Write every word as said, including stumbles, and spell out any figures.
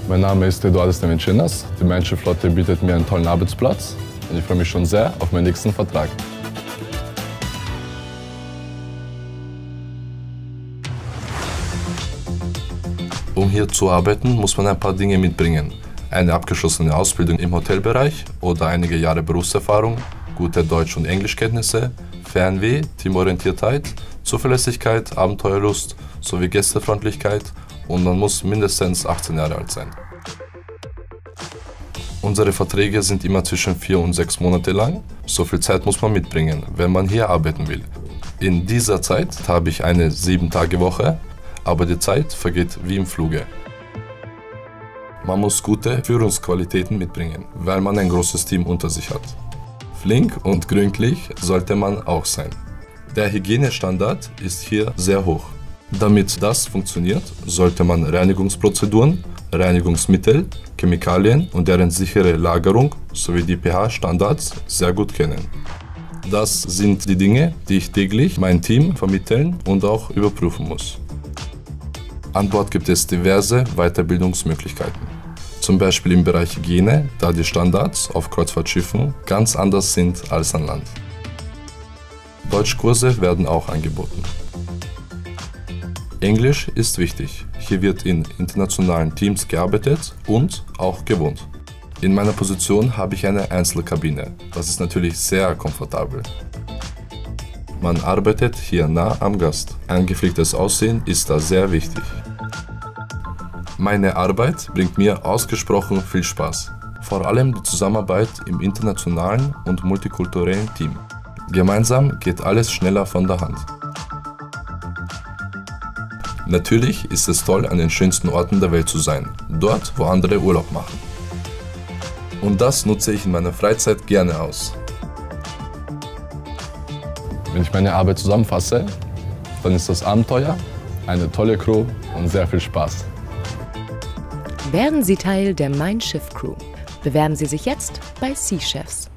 Mein Name ist Eduardo Stevencinas. Die Mein Schiff Flotte bietet mir einen tollen Arbeitsplatz und ich freue mich schon sehr auf meinen nächsten Vertrag. Um hier zu arbeiten, muss man ein paar Dinge mitbringen. Eine abgeschlossene Ausbildung im Hotelbereich oder einige Jahre Berufserfahrung, gute Deutsch- und Englischkenntnisse, Fernweh, Teamorientiertheit, Zuverlässigkeit, Abenteuerlust sowie Gästefreundlichkeit und man muss mindestens achtzehn Jahre alt sein. Unsere Verträge sind immer zwischen vier und sechs Monate lang. So viel Zeit muss man mitbringen, wenn man hier arbeiten will. In dieser Zeit habe ich eine sieben-Tage-Woche, aber die Zeit vergeht wie im Fluge. Man muss gute Führungsqualitäten mitbringen, weil man ein großes Team unter sich hat. Flink und gründlich sollte man auch sein. Der Hygienestandard ist hier sehr hoch. Damit das funktioniert, sollte man Reinigungsprozeduren, Reinigungsmittel, Chemikalien und deren sichere Lagerung sowie die pH-Standards sehr gut kennen. Das sind die Dinge, die ich täglich meinem Team vermitteln und auch überprüfen muss. An Bord gibt es diverse Weiterbildungsmöglichkeiten. Zum Beispiel im Bereich Hygiene, da die Standards auf Kreuzfahrtschiffen ganz anders sind als an Land. Deutschkurse werden auch angeboten. Englisch ist wichtig. Hier wird in internationalen Teams gearbeitet und auch gewohnt. In meiner Position habe ich eine Einzelkabine. Das ist natürlich sehr komfortabel. Man arbeitet hier nah am Gast. Ein gepflegtes Aussehen ist da sehr wichtig. Meine Arbeit bringt mir ausgesprochen viel Spaß. Vor allem die Zusammenarbeit im internationalen und multikulturellen Team. Gemeinsam geht alles schneller von der Hand. Natürlich ist es toll, an den schönsten Orten der Welt zu sein, dort, wo andere Urlaub machen. Und das nutze ich in meiner Freizeit gerne aus. Wenn ich meine Arbeit zusammenfasse, dann ist das Abenteuer, eine tolle Crew und sehr viel Spaß. Werden Sie Teil der Mein Schiff Crew. Bewerben Sie sich jetzt bei Sea Chefs.